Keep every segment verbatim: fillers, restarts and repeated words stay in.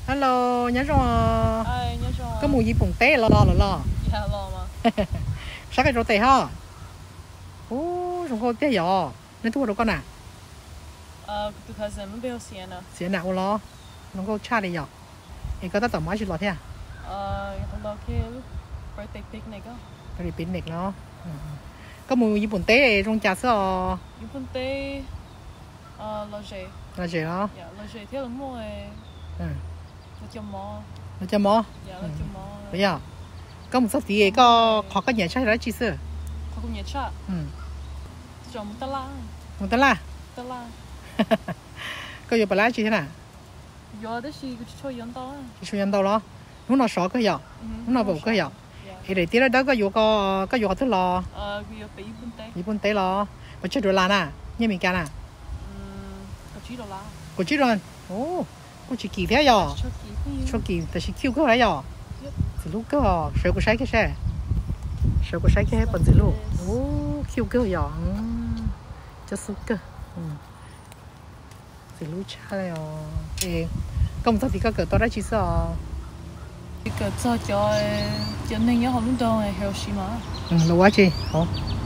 Hello, nhớ rồi. Ai nhớ rồi. Có mùi gì bùng té lo lo lo. Dạ lo mà. Sao cái rô tê ha? Ô, chúng cô té nhỏ. Nên thua đâu con à? Ờ, tụi thầy sẽ muốn biểu diễn à. Diễn nào lo. Chúng cô cha đi nhỏ. Em có tất tầm mấy chuyện lo thế à? Ờ, tụi lo kia lúc birthday picnic á. Birthday picnic nó. Có mùi gì bùng té trong trà sữa. Yung phân tế ờ lo gì? Là gì đó? Dạ, lo gì thế là mua ấy. Ừ. Lo cho mò. Nó cho mò. Dạ, lo cho mò. Bây giờ. Có một số tí có khó có nhảy chạy ra chi sữa. Có cũng nhớ chắc. Ừ. Cho một tala. Một tala la. Tala. Có yêu bà lá chi thế nào? Yo đó là cho yon đó. Cho nhân đâu đó. Lúc nào sợ cái gì? Lúc nào bầu cái gì? Thì để tí đó có yêu có có yêu thứ lo. Ờ, yo bị phân tế. Bị phân tế lo. Mà chưa được làm à? Như mình can à? Có chỉ đồ lá. Có chỉ rồi. Ồ, có chỉ kỳ thế giờ. Cho kỳ,แต่是 Q 个来呀。是路个，谁个谁个谁？谁个谁个本子路？哦 ，Q 个呀，嗯，就是个，嗯，是路差了哟。诶，咁多啲个个多啲其实啊。 Cái cái cho cho cho nên nhớ hôm lúc đầu này Hiroshima. Ừ, lâu quá chị, hả?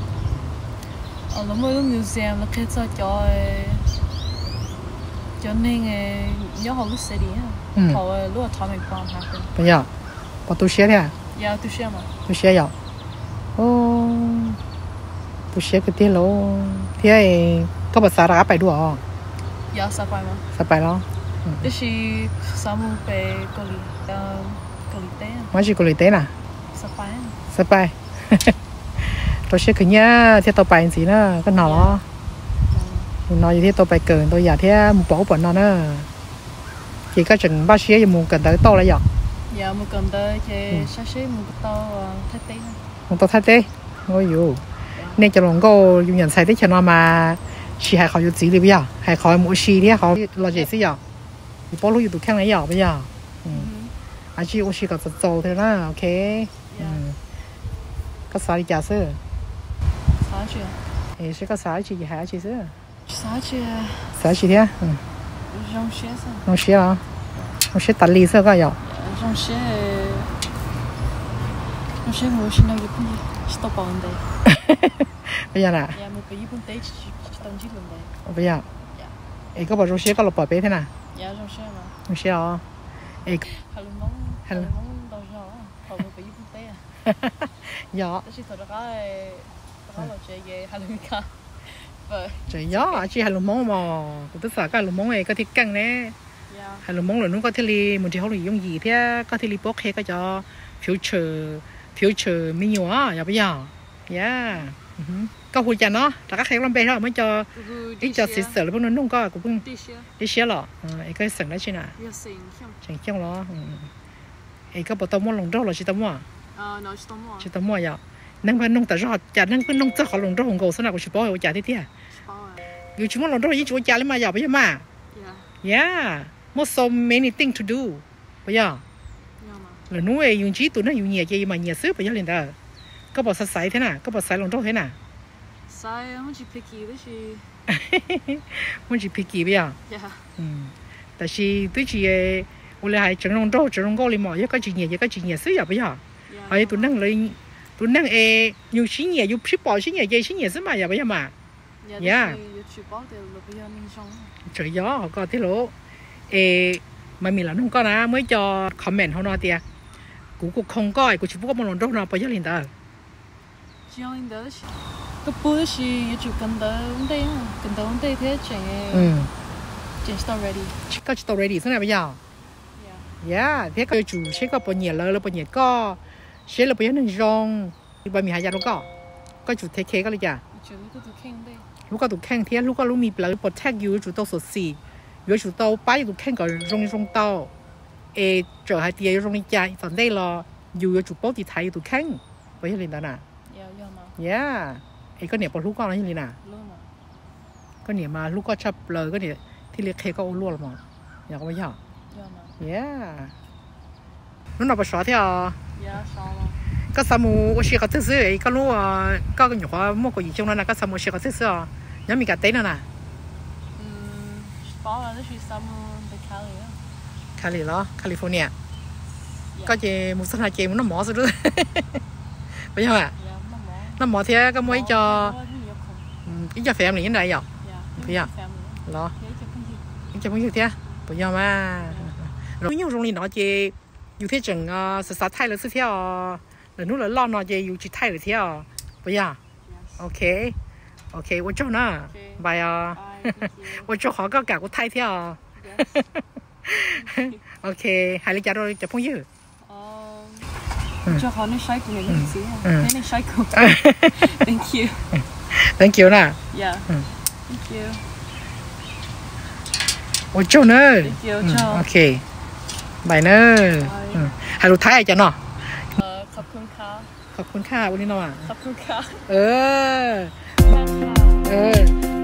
Ở lúc mới lúc museum là cái cho cho cho nên nhớ hôm lúc sẽ đi ha. Hồi lúc atomic bomb happened. Bây giờ, bọn tôi share à? Yeah, tôi share mà. Tôi share rồi. Ô, tôi share cái tiếng lỗ, thế này có bao giờ đã phải đùa không? Yeah, sao phải mà? Sao phải đó? Thế thì sao mua về cô lì, cô lì té. Mấy chị cô lì té nè? Sao phải? Sao phải? Tôi share cái nhá, thế tôi phải gì nữa, cái nào đó. Nói như thế tôi phải cần tôi giả thế một bảo bọn nó nữa. Chỉ có chừng ba xía thì muốn cần tới to là gì? Dạ, muốn cần tới cái sát xí muốn to thay té. Muốn to thay té? Ôi dồi. Nên cho lòng cô dùng nhận sai té cho nó mà chỉ hay khỏi chỉ đi bây giờ, hay khỏi mỗi xí thì họ lo gì xí giờ. Thì bỏ lúc tụi khang này giờ bây giờ. À chỉ ô xí có dầu thế đó, ok. Có sao đi trả sữa? Sao chưa? Ê, sẽ có sao chị gì hả chị sữa? Sao chưa? Sao chị thế? Rong xế sao? Rong xế à? Rong xế tạt lì sao cái gì? Rong xế Rong xế ngồi xin đâu giúp gì? Stop on đây. Bây giờ nè. Dạ, một cái giúp tế chỉ tông chỉ luôn đây. Bây giờ. Ê, có bảo rong xế có lột bỏ bé thế nào? Dạ, rong xế mà. Rong xế à? Ê. Hà lùm mong. Hà lùm mong đâu rõ. Họ một cái giúp tế à? Dạ. Đó chỉ thôi đó cái đó là chơi về hà lùm cả. Trời gió, chị hay lùm mong mà, tôi sợ cái lùm mong này có thể căng nè, hay lùm mong là nó có thể li, mình chỉ không được dùng gì thế, có thể li bóc hết cái cho future future menu á, giờ bây giờ, yeah, có hồi cha nó, tất cả các làm bè đó mới cho, ít cho xịt sợ là bọn nó nung có cũng đi xé lọ, ấy cái sừng đấy chứ nè, sừng trong đó, ấy có bộ tôm mua lồng rau là chỉ tôm mua, chỉ tôm mua vậy. Nâng phải nông tại rõ chả nâng phải nông cho họ lồng rau hồng cầu sao nào cũng chỉ bỏ vào chả thế thế à? Dù chúng nó lồng rau gì chúng chả lấy mà giờ bây giờ mà, yeah, more so many things to do, bây giờ, là nuôi dùng trí tụi nó dùng nhiều gì mà nhiều sức bây giờ liền đó, có bảo sấy thế nào, có bảo sấy lồng rau thế nào? Sấy không chỉ picky đấy chứ, không chỉ picky bây giờ, tại vì tôi chỉ, tôi là hay trồng lồng rau trồng lồng rau liền mà, giờ có chuyện nhiều giờ có chuyện nhiều sức giờ bây giờ, hay tụi nó lấy tụi năng e dùng xí nhẹ dùng xí bỏ xí nhẹ dây xí nhẹ xí mà giờ bây giờ mà, yeah, trời gió họ có thế lỗ, e mà mình làm không có na mới cho comment họ nói tiệt, cú cú không coi cú chỉ có một lần đâu nào bây giờ liền đó, chỉ liền đó, cái bữa thì chụp cần đó vấn đề cần đó vấn đề thế chẳng, chẳng story, chỉ có story thế này bây giờ, yeah, thế cái chủ sẽ có bao nhiêu lời bao nhiêu có. Sẽ là bây giờ nên rong bây mình hay ra đâu có có chủ thế cái cái gì à lúc có tụ khen thế lúc có lúc mình là protect you chủ tao sốt xì you chủ tao bái tụ khen có rong rong tao ê trở hai tia rong đi chạy còn đây là you chủ bảo thì thấy tụ khen bây giờ liền đó nè yeah ê có niệm bao lúc con nó như thế nào có niệm mà lúc có chấp lời có niệm thì liệt khe có ô luôn mà nhà có bây giờ yeah lúc nào bắt xóa thế à các sao mua ô xí cái thứ gì cái lúa các cái nhỏ mua cái gì trong đó là các sao mua xí cái thứ gì à nhớ mình cả tên nữa nè bỏ là nó chỉ sao mua คาลิเหรอแคลิฟอร์เนียก็เจมุสนาเจมุน้ำหมอสุดเลยไปยังไงน้ำหมอเทียก็ไม่จออีจะแฟมหรือยังไงหรอไปยังเหรออีจะไม่อยู่เทียไปยังมาเราอยู่โรงเรียนเนาะเจอยู่ที่จังอ่ะศึกษาไทยหรือศึกษาแล้วนู้นแล้วล่อเนาะเจอยู่ที่ไทยหรือเที่ยวไปยังโอเคโอเค我做呢拜啊我做好个搞个太跳OK 係你找到就朋友做好你晒過你嘅事啊你晒過 Thank you Thank you 啦 Yeah Thank you 我做呢 Thank you 做 OK 拜呢係ลูกไทยจ้ะเนาะขอบคุณค่ะขอบคุณค่ะวันนี้เนาะขอบคุณค่ะเออขอบคุณค่ะเออ